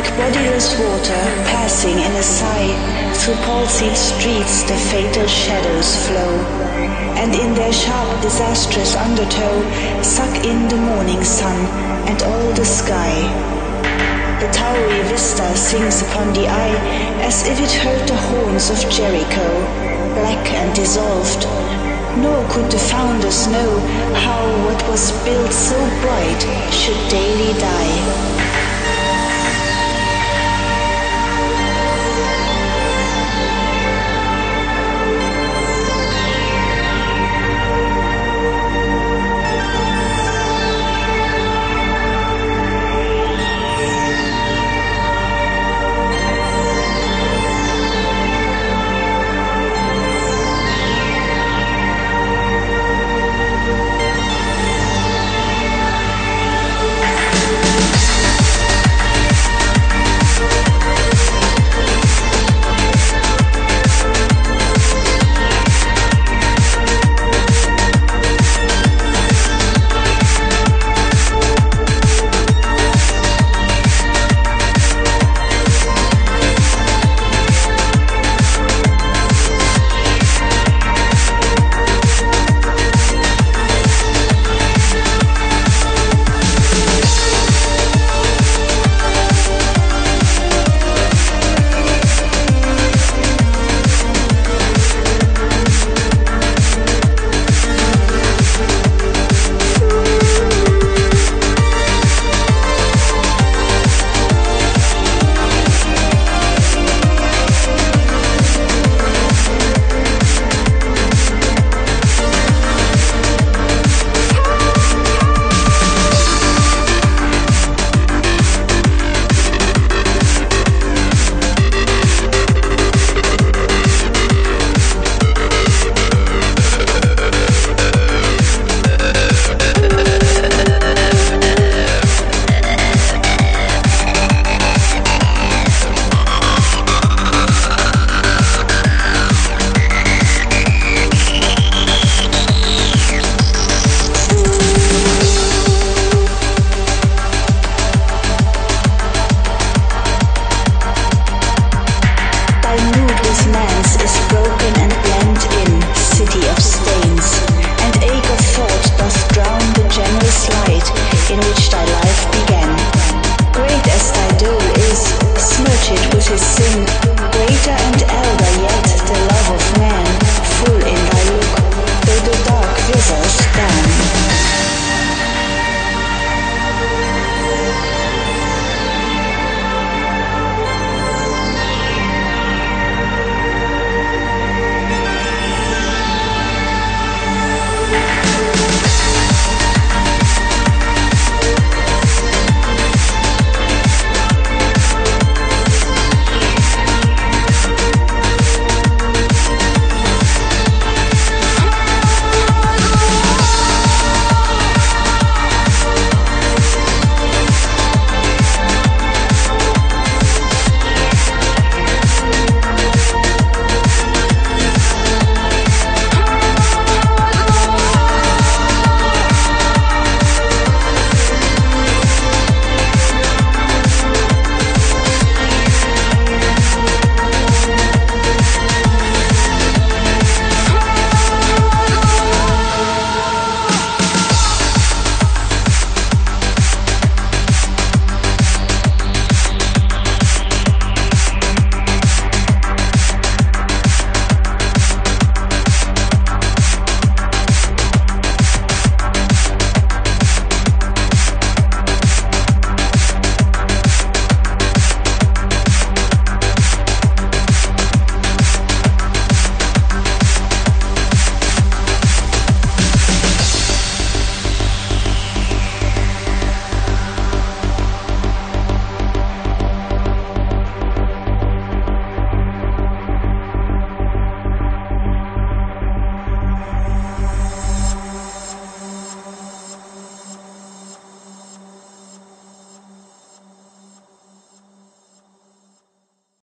Like bodiless water passing in a sigh, through palsied streets the fatal shadows flow, and in their sharp disastrous undertow suck in the morning sun and all the sky. The towery vista sinks upon the eye as if it heard the horns of Jericho, black and dissolved. Nor could the founders know how what was built so bright should daily die. In which thy life began. Great as thy dole is, smirch it with his sin.